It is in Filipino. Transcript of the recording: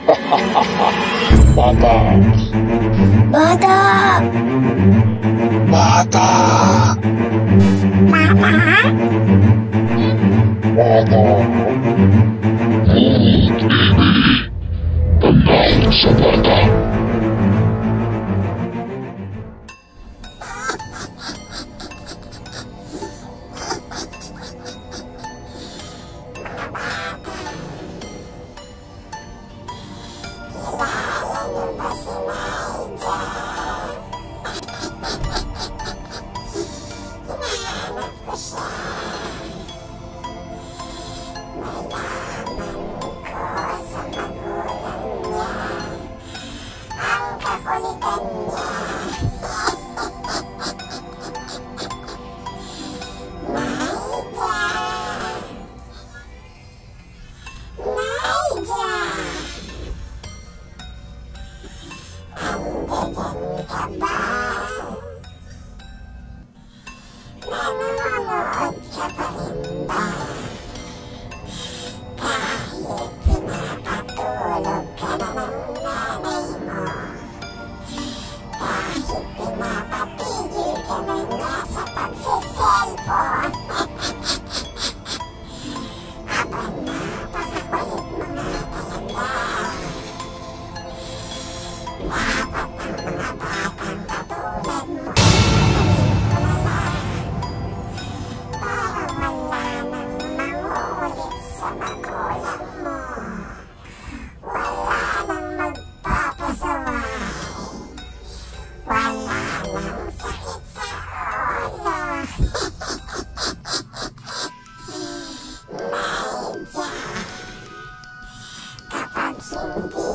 Bata! Bata! Bata! Bata? Bata! Tanda ko sa bata. Nanonood ka pa rin ba? Kahit pinapatulog ka na ng nanay mo, kahit pinapatigil ka na nga sa pagsiselfone. Aba, napakakulit mo nga talaga. Dapat ang mga batang katulad mo sa magulang mo. Wala nang magpapasaway. Wala nang sakit sa ulo. Medya, kapag hindi